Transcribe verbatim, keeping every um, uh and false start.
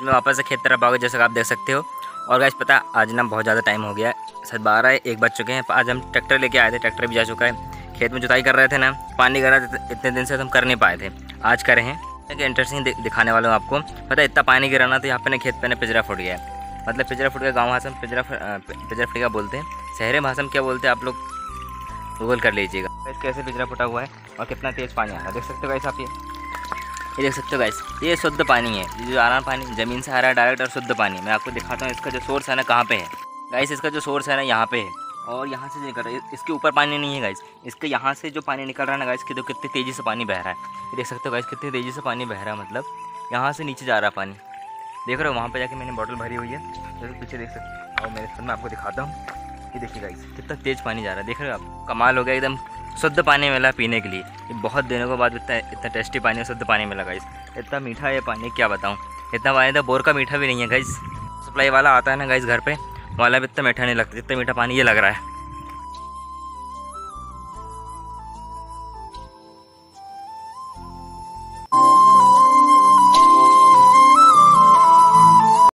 में वापस से खेत तरफ आ गए, जैसा आप देख सकते हो। और गाइस पता आज ना बहुत ज़्यादा टाइम हो गया है, शायद बारह एक बज चुके हैं। आज हम ट्रैक्टर लेके आए थे, ट्रैक्टर भी जा चुका है। खेत में जुताई कर रहे थे ना, पानी गिरा इतने दिन से हम कर नहीं पाए थे, आज करें हैं। इंटरेस्टिंग दिखाने वाला हूँ आपको। पता है इतना पानी गिरा ना तो यहाँ पे ना खेत पे ना पिंजरा फूट गया है। मतलब पिंजरा फूट गया, गाँव भाषा में पिंजरा पिंजरा फटिका बोलते हैं, शहरी भाषा में क्या बोलते हैं आप लोग गूगल कर लीजिएगा। गाइस कैसे पिंजरा फुटा हुआ है और कितना तेज़ पानी आ रहा है, देख सकते हो गाइस आप। ये ये देख सकते हो गाइस, ये शुद्ध पानी है। ये जो आराम पानी ज़मीन से आ रहा है डायरेक्ट और शुद्ध पानी। मैं आपको दिखाता हूँ इसका जो सोर्स है ना कहाँ पे है। गाइस इसका जो सोर्स है ना यहाँ पे है, और यहाँ से निकल रहा है। इसके ऊपर पानी नहीं है गाइस, इसके यहाँ से जो पानी निकल रहा है ना गाइस, कि तो कितनी तेज़ी से पानी बह रहा है। ये देख सकते हो गाइस कितनी तेज़ी से पानी बह रहा है, मतलब यहाँ से नीचे जा रहा है पानी। देख रहे हो वहाँ पे जाके मैंने बोतल भरी हुई है, जैसे पीछे देख सकते हो। और मेरे साथ मैं आपको दिखाता हूँ, ये देखिए गाइस कितना तेज़ पानी जा रहा है। देख रहे हो आप, कमाल हो गया, एकदम शुद्ध पानी मिला पीने के लिए। ये बहुत दिनों के बाद इतना इतना टेस्टी पानी, शुद्ध पानी मिला गाइस। इतना मीठा है पानी, क्या बताऊँ। इतना पानी था बोर का मीठा भी नहीं है गाइस। सप्लाई वाला आता है ना गाइस घर पे, वाला भी इतना मीठा नहीं लगता जितना मीठा पानी ये लग रहा है।